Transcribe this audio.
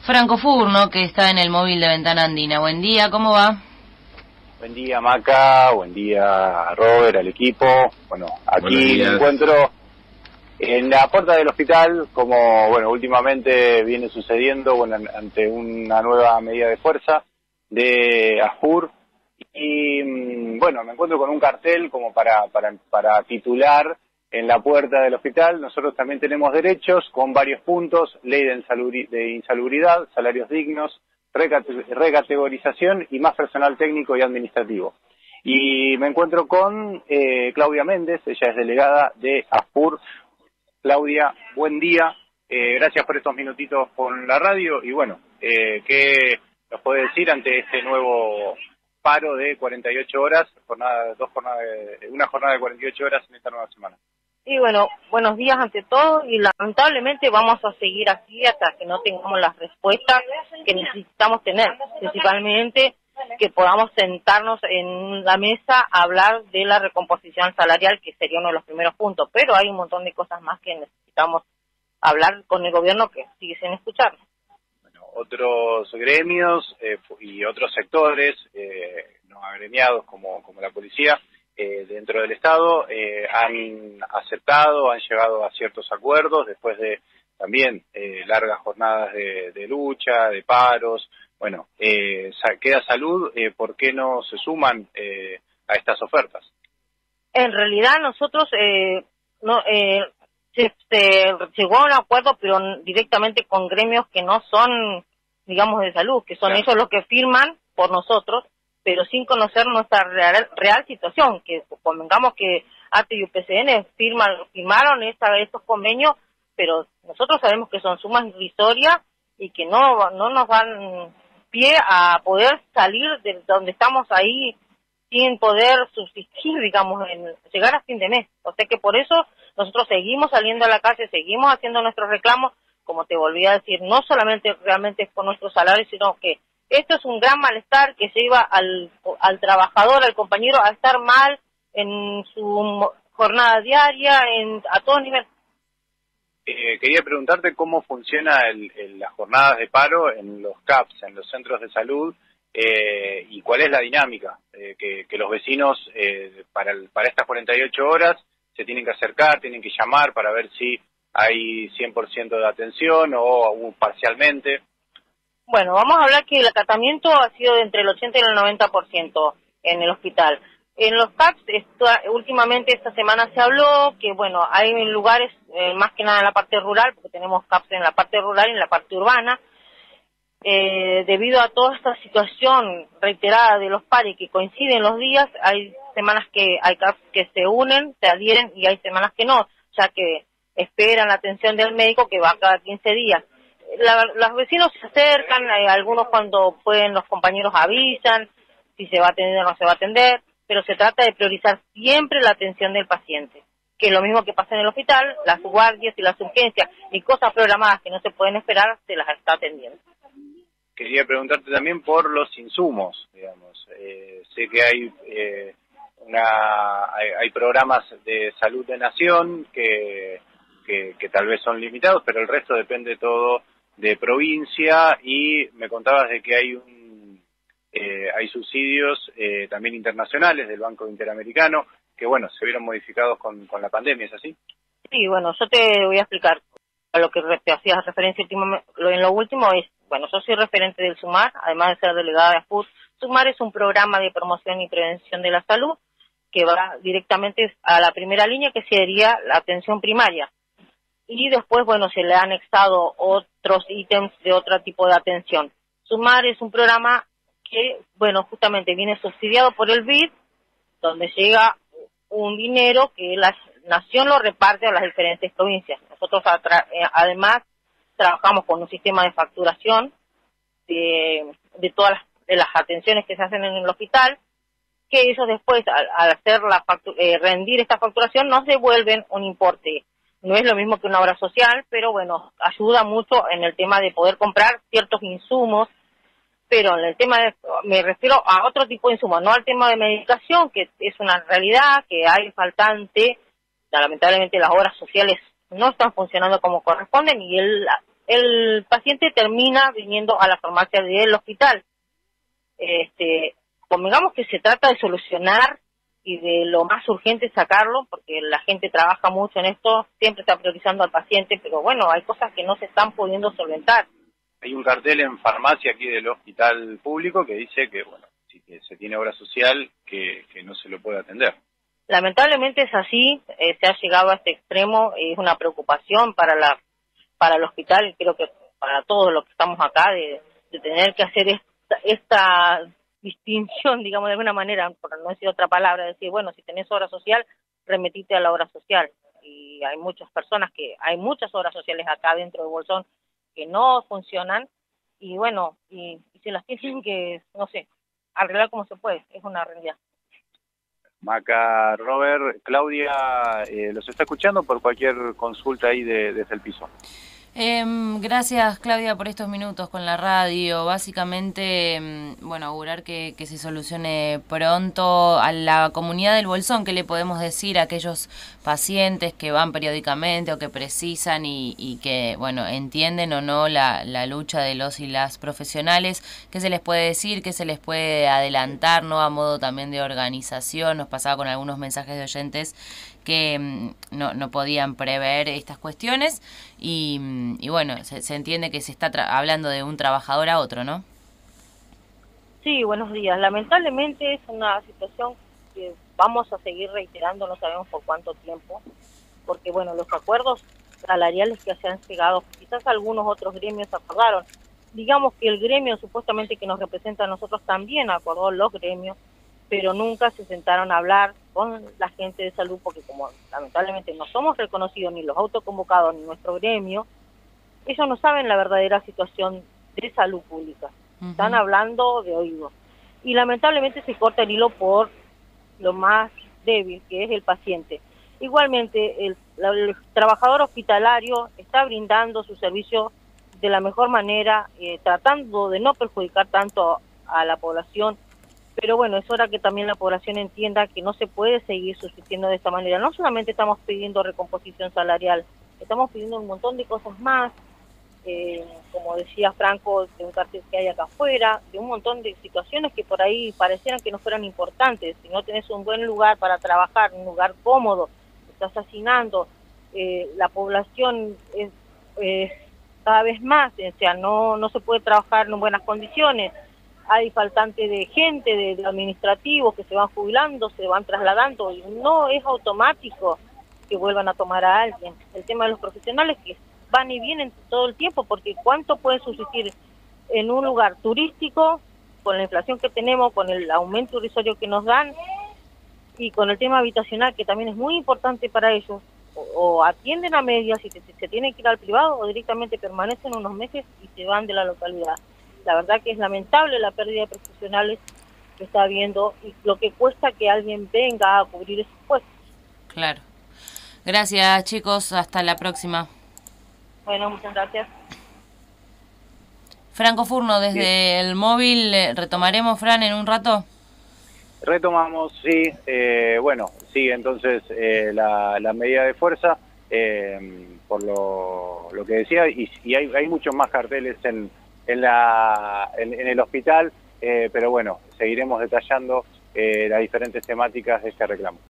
Franco Furno, que está en el móvil de Ventana Andina. Buen día, ¿cómo va? Buen día, Maca, buen día, Robert, al equipo. Bueno, aquí me encuentro en la puerta del hospital, como últimamente viene sucediendo, ante una nueva medida de fuerza de ASPUR. Y me encuentro con un cartel como para titular en la puerta del hospital. Nosotros también tenemos derechos con varios puntos: ley de insalubridad, salarios dignos, recategorización y más personal técnico y administrativo. Y me encuentro con Claudia Méndez, ella es delegada de ASPUR. Claudia, buen día, gracias por estos minutitos con la radio y ¿qué nos puede decir ante este nuevo paro de 48 horas, una jornada de 48 horas en esta nueva semana? Y buenos días ante todo, y lamentablemente vamos a seguir así hasta que no tengamos las respuestas que necesitamos tener, principalmente que podamos sentarnos en la mesa a hablar de la recomposición salarial, que sería uno de los primeros puntos, pero hay un montón de cosas más que necesitamos hablar con el gobierno que sigue sin escuchar. Otros gremios y otros sectores no agremiados como la policía dentro del Estado han aceptado, han llegado a ciertos acuerdos después de también largas jornadas de lucha, de paros. Queda salud, ¿por qué no se suman a estas ofertas? En realidad nosotros se llegó a un acuerdo, pero directamente con gremios que no son, digamos, de salud, que son ellos los que firman por nosotros, pero sin conocer nuestra real situación, que convengamos que ATE y UPCN firmaron estos convenios, pero nosotros sabemos que son sumas irrisorias y que no nos dan pie a poder salir de donde estamos ahí sin poder subsistir, digamos, en llegar a fin de mes. O sea que por eso nosotros seguimos saliendo a la calle, seguimos haciendo nuestros reclamos, como te volví a decir, no solamente realmente es por nuestros salarios, sino que esto es un gran malestar que lleva al trabajador, al compañero, a estar mal en su jornada diaria, a todo nivel. Quería preguntarte cómo funciona las jornadas de paro en los CAPS, en los centros de salud, y cuál es la dinámica, que los vecinos para estas 48 horas se tienen que acercar, tienen que llamar para ver si hay 100% de atención o parcialmente. Vamos a hablar que el acatamiento ha sido de entre el 80 y el 90% en el hospital. En los CAPS, últimamente esta semana se habló que, hay lugares, más que nada en la parte rural, porque tenemos CAPS en la parte rural y en la parte urbana. Debido a toda esta situación reiterada de los pares que coinciden los días, hay semanas que hay CAPS que se unen, se adhieren, y hay semanas que no, ya que esperan la atención del médico que va cada 15 días. Los vecinos se acercan, algunos cuando pueden los compañeros avisan si se va a atender o no se va a atender, pero se trata de priorizar siempre la atención del paciente, que es lo mismo que pasa en el hospital, las guardias y las urgencias y cosas programadas que no se pueden esperar, se las está atendiendo. Quería preguntarte también por los insumos, digamos. Sé que hay programas de salud de nación que tal vez son limitados, pero el resto depende todo de provincia, y me contabas de que hay subsidios también internacionales del Banco Interamericano que se vieron modificados con la pandemia, ¿es así? Sí, yo te voy a explicar a lo que te hacías referencia en lo último. Yo soy referente del SUMAR, además de ser delegada de ASPUR. SUMAR es un programa de promoción y prevención de la salud que va directamente a la primera línea, que sería la atención primaria. Y después, se le han anexado otros ítems de otro tipo de atención. SUMAR es un programa que, justamente viene subsidiado por el BID, donde llega un dinero que la nación lo reparte a las diferentes provincias. Nosotros, además, trabajamos con un sistema de facturación de todas las atenciones que se hacen en el hospital, que ellos después, al hacer rendir esta facturación, nos devuelven un importe. No es lo mismo que una obra social, pero ayuda mucho en el tema de poder comprar ciertos insumos, pero en el tema me refiero a otro tipo de insumos, no al tema de medicación, que es una realidad, que hay faltante. Lamentablemente las obras sociales no están funcionando como corresponden, y el paciente termina viniendo a la farmacia del hospital. Convengamos que se trata de solucionar y de lo más urgente sacarlo, porque la gente trabaja mucho en esto, siempre está priorizando al paciente, pero bueno, hay cosas que no se están pudiendo solventar. Hay un cartel en farmacia aquí del hospital público que dice que, bueno, si se tiene obra social, que no se lo puede atender. Lamentablemente es así, se ha llegado a este extremo, es una preocupación para el hospital, y creo que para todos los que estamos acá, de tener que hacer esta distinción, digamos, de alguna manera, por no decir otra palabra, decir, bueno, si tenés obra social, remitite a la obra social. Y hay muchas obras sociales acá dentro de Bolsón que no funcionan, y bueno, y se las tienen que, no sé, arreglar como se puede, es una realidad. Maca, Robert, Claudia, los está escuchando por cualquier consulta ahí desde el piso. Gracias, Claudia, por estos minutos con la radio. Básicamente, bueno, augurar que se solucione pronto. A la comunidad del Bolsón, ¿qué le podemos decir a aquellos pacientes que van periódicamente o que precisan y que, bueno, entienden o no la lucha de los y las profesionales? ¿Qué se les puede decir? ¿Qué se les puede adelantar, no, a modo también de organización? Nos pasaba con algunos mensajes de oyentes que no podían prever estas cuestiones y bueno, se entiende que se está hablando de un trabajador a otro, ¿no? Sí, buenos días. Lamentablemente es una situación que vamos a seguir reiterando, no sabemos por cuánto tiempo, porque bueno, los acuerdos salariales que se han llegado, quizás algunos otros gremios acordaron, digamos que el gremio supuestamente que nos representa a nosotros también acordó los gremios, pero nunca se sentaron a hablar con la gente de salud, porque como lamentablemente no somos reconocidos ni los autoconvocados ni nuestro gremio, ellos no saben la verdadera situación de salud pública. Están hablando de oído. Y lamentablemente se corta el hilo por lo más débil, que es el paciente. Igualmente, el trabajador hospitalario está brindando su servicio de la mejor manera, tratando de no perjudicar tanto a la población. Pero bueno, es hora que también la población entienda que no se puede seguir subsistiendo de esta manera. No solamente estamos pidiendo recomposición salarial, estamos pidiendo un montón de cosas más, como decía Franco, de un cartel que hay acá afuera, de un montón de situaciones que por ahí parecieran que no fueran importantes. Si no tenés un buen lugar para trabajar, un lugar cómodo, estás hacinando, la población es cada vez más, o sea, no se puede trabajar en buenas condiciones. Hay faltante de gente, de administrativos que se van jubilando, se van trasladando, y no es automático que vuelvan a tomar a alguien. El tema de los profesionales que van y vienen todo el tiempo, porque ¿cuánto puede subsistir en un lugar turístico con la inflación que tenemos, con el aumento irrisorio que nos dan y con el tema habitacional, que también es muy importante para ellos? O atienden a medias y se tienen que ir al privado, o directamente permanecen unos meses y se van de la localidad. La verdad que es lamentable la pérdida de profesionales que está habiendo y lo que cuesta que alguien venga a cubrir esos puestos. Claro. Gracias, chicos. Hasta la próxima. Bueno, muchas gracias. Franco Furno, desde el móvil, ¿retomaremos, Fran, en un rato? Retomamos, sí. Bueno, sigue entonces la medida de fuerza, por lo que decía, y hay muchos más carteles en el hospital, pero bueno, seguiremos detallando las diferentes temáticas de este reclamo.